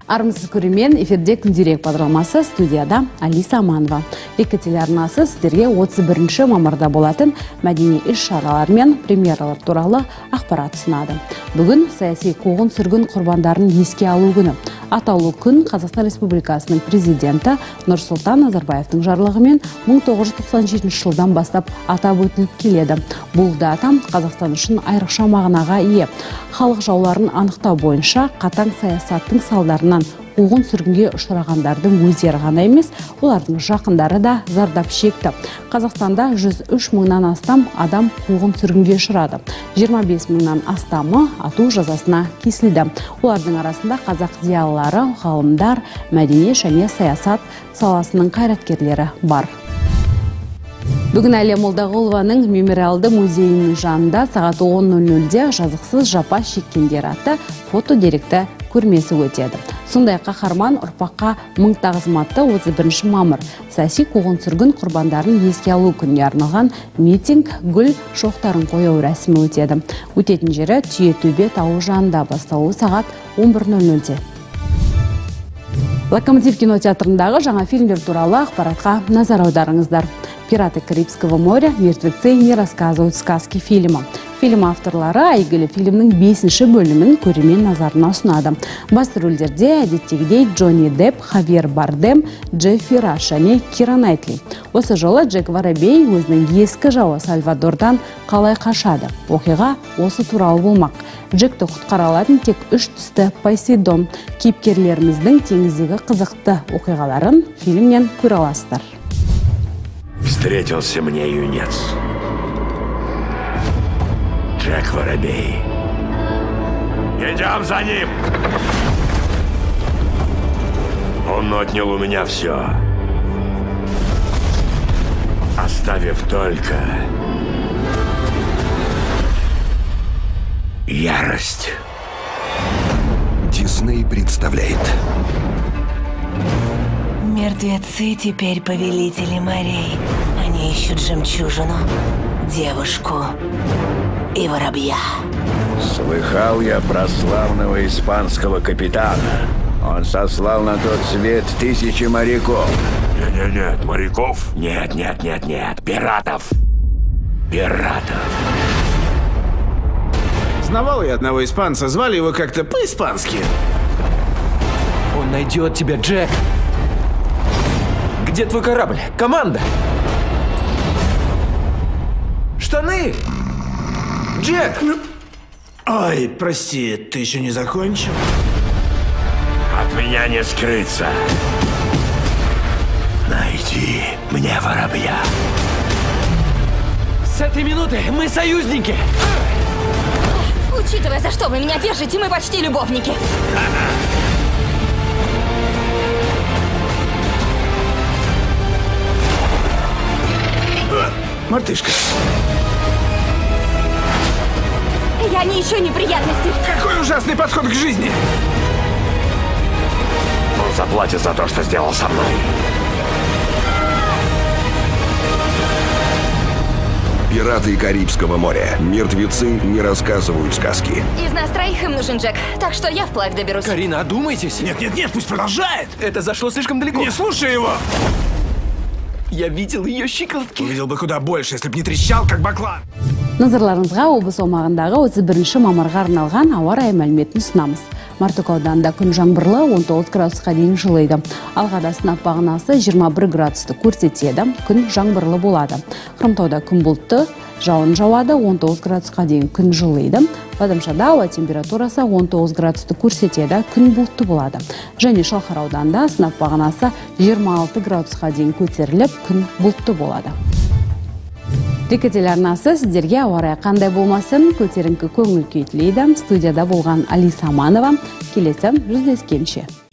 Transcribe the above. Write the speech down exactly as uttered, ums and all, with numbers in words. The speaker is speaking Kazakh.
Армысыз көрермен, эфирде күндерек бағдарламасы, студияда Алиса Аманова. Екі телеарнасы сіздерге отыз бірінші мамырда болатын мәдени іс-шаралар мен премьералар туралы ақпарат ұсынады. Бүгін саяси қуғын-сүргін құрбандарын еске алу күні. Атаулы күн Қазақстан Республикасының президенті Нұрсұлтан Назарбаевтың жарлығымен мың тоғыз жүз тоқсан жетінші жылдан бастап атап өтіліп келеді. Бұл дата Қазақстан үшін айрықша мағынаға ие. Халық жауларын анықтау бойынша қатаң саясаттың салдарынан қуғын сүргінге ұшырағандардың өздері ғана емес, олардың жақындары да зардап шекті. Қазақстанда жүз үш мыңнан астам адам қуғын сүргінге ұшырады. жиырма бес мыңнан астамы ату жазасына кесілді. Олардың арасында қазақ зиялылары, ғалымдар, мәдени және саясат саласының қайраткерлері бар. Бүгін Әлия Молдағұлованың мемориалды музейінің жанында сағат он нөл нөлде жазықсыз жапа шеккендер атты фотодеректі көрмесі өтеді. Сондай қаһарман ұрпаққа мың тағзым атты отыз бірінші мамыр саяси қуғын-сүргін құрбандарын еске алу күніне арналған митинг гүл шоқтарын қою рәсімі өтеді. Өтетін жері Түйетөбе тауы жанында, басталуы сағат он бір нөл нөлде. Локомотив кинотеатрындағы жаңа фильмдер туралы ақпаратқа назар аударыңыздар. «Пираты Карибского моря. Мертвецы не рассказывают сказки» фильмі. Фильм авторлары әйгілі фильмнің бесінші бөлімін көрермен назарына ұсынады. Басты рөлдерде әдеттегідей Джонни Депп, Хавьер Бардем, Джеффри Раш және Кира Найтли. Осы жолы Джек Воробей өзінің ескі жауы Сальвадордан қалай қашады. Оқиға осы туралы болмақ. Джекті құтқара алатын тек үш түсті Посейдон. Кейіпкерлеріміздің теңіздегі қызықты оқиғаларын фильмнен көре аласыздар. Встретился мне юнец. Джек Воробей. Идем за ним! Он отнял у меня все, оставив только ярость. Дисней представляет. Мертвецы теперь повелители морей. Они ищут жемчужину, девушку и воробья. Слыхал я про славного испанского капитана. Он сослал на тот свет тысячи моряков. Нет-нет-нет, моряков? Нет-нет-нет-нет, пиратов. Пиратов. Знавал я одного испанца, звали его как-то по-испански. Он найдет тебя, Джек. Где твой корабль? Команда? Штаны! Джек! Ой, прости, ты еще не закончил? От меня не скрыться. Найди мне воробья. С этой минуты мы союзники! Учитывая, за что вы меня держите, мы почти любовники. Мартышка. Я не ищу неприятностей. Какой ужасный подход к жизни! Он заплатит за то, что сделал со мной. Пираты Карибского моря. Мертвецы не рассказывают сказки. Из нас троих им нужен Джек, так что я вплавь доберусь. Карина, одумайтесь. Нет-нет-нет, пусть продолжает! Это зашло слишком далеко. Не слушай его! Я видел ее щиколотки. Увидел бы куда больше, если бы не трещал, как баклан. Назарларыңызға облыс аумағындағы отыз бірінші мамырға арналған ауа райы мәліметін ұсынамыз. Мартөк ауданында күн жаңбырлы он тоғыз градусқа дейін жылыйды. Алғада сынап бағанасы жиырма бір градусты көрсетеді. Күн жаңбырлы болады. Хромтауда күн бұлтты, жауын жауады, он тоғыз градусқа дейін күн жылыйды. Бадамшада ауа температурасы он тоғыз градусты көрсетеді, күн бұлтты болады. Және Шалқар ауданында сынап бағанасы жиырма алты градусқа дейін көтеріліп, күн бұлтты болады. Екі телеарнасы сіздерге ауа райы қандай болмасын, көтеріңкі көңіл күй тілейді. Студияда болған Алиса Аманова. Келесі жүздескенше.